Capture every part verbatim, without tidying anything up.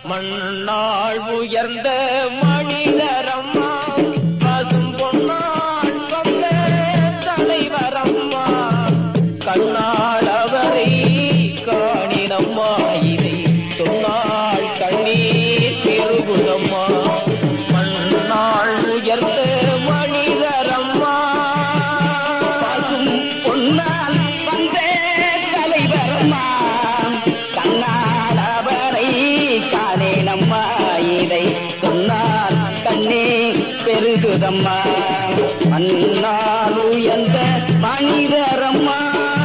மண்ணாள் உயர்ந்த மனிதரம்மா பசும் பொன்னாள் வந்த தலைவரம்மா கண்ணாள் அவரை காணினம்மா இதை சொன்னாள் கண்ணீர் பெருகுதம்மா மண்ணாள் உயர்ந்த மனிதரம்மா பசும் பொன்னால் வந்த தலைவரம்மா கண்ணாள் அவரை காணேனம்மா இதை சொன்னால் கண்ணே பெருகுதம்மா மண்ணால் உயர்ந்த மனிதரம்மா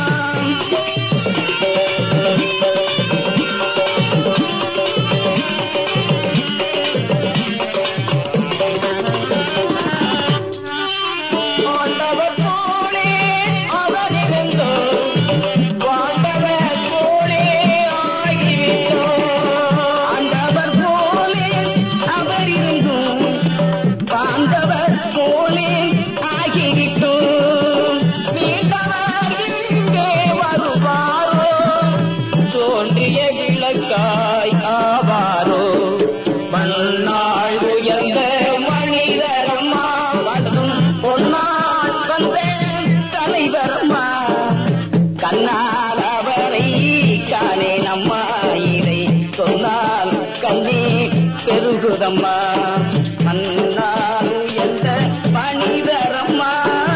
விளக்காய் ஆவாரோ மண்ணாள் உயர்ந்த மனிதரம்மா வளரும் பொன்னாள் வந்த தலைவரம்மா கண்ணால் அவரை காணேனம்மா இதை சொன்னால் கண்ணே பெருகுதம்மா மண்ணாள் உயர்ந்த மனிதரம்மா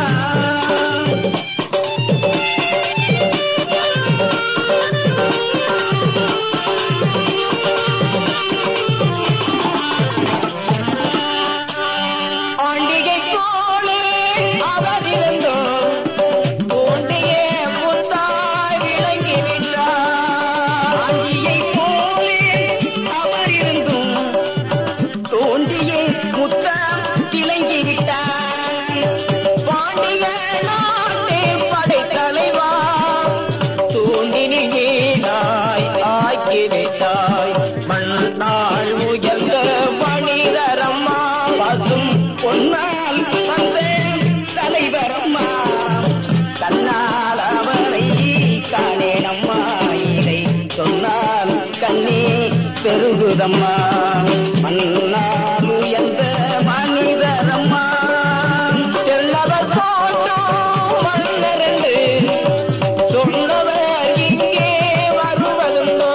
மண்ணாள் உயர்ந்த மனிதரம்மா பசும் பொன்னால் வந்த தலைவரம்மா கண்ணால் அவரை காணேனம்மா இதை சொன்னால் கண்ணே பெருகுதம்மா மண்ணாள் உயர்ந்த மனிதரம்மா செல்லவர் போட்டோ மன்னரண்டு சொன்னவர் இங்கே வருவதுண்டோ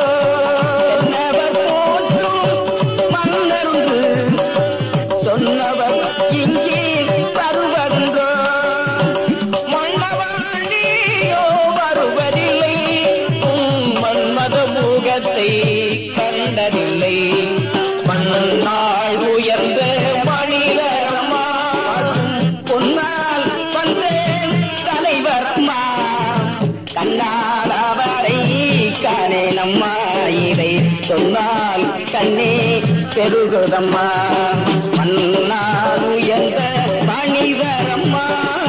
சொன்னவர் இங்கே வருவதுண்டோ மன்னவாண்டியோ வருவதில்லை மன்மத முகத்தை கண்டதில்லை மண்ணாள் உயர்ந்த மனிதரம்மா பொன்னால் வந்த தலைவரம்மா கண்ணால் அவரை காணேனம்மா இதை சொன்னால் கண்ணே பெருகுதம்மா மண்ணால் உயர்ந்த மனிதரம்மா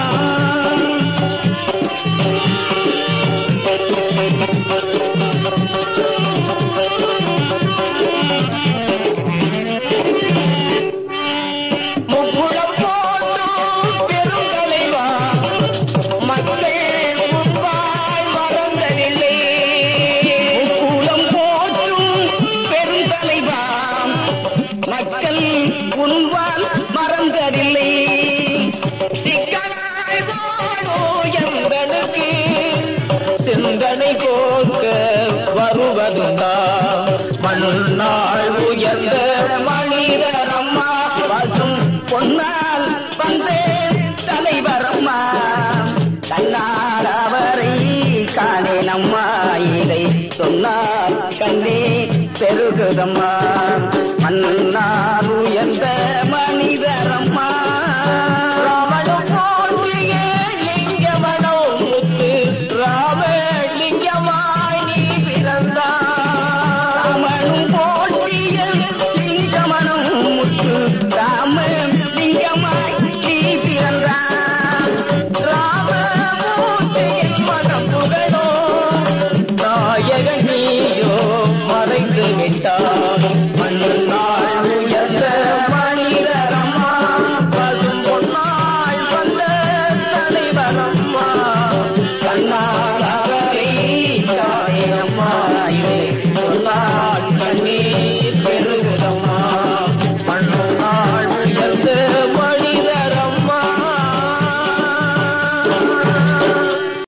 முக்குளம் போட்டும் பெருங்கலைவா மக்கள் முன்பாய் மறந்ததில்லை முக்குளம் போட்டும் பெருந்தலைவா மக்கள் உன்வால் மறந்ததில்லை சிக்கனாய் வாழோ என்பதற்கு சிந்தனை போக்க வருவதுண்டா மண்ணாள் உயர்ந்த மனிதரம்மா பசும் பொன்னால் வந்த தலைவரம்மா கண்ணால் அவரை காணேனம்மா இதை சொன்னால் கண்ணே பெருகுதம்மா மண்ணால் உயர்ந்த மனிதரம்மா ராமனும் போற்றிய லிங்கமனோ முத்து ராமலிங்கமாய் நீ பிறந்தாய் ராமனும் போற்றிய லிங்கமனோ முத்து ராமலிங்கமாய் நீ பிறந்தாய் ராமமூர்த்தியின் மனம் புகழோ நாயகன் நீயோ மறைந்து விட்டாய்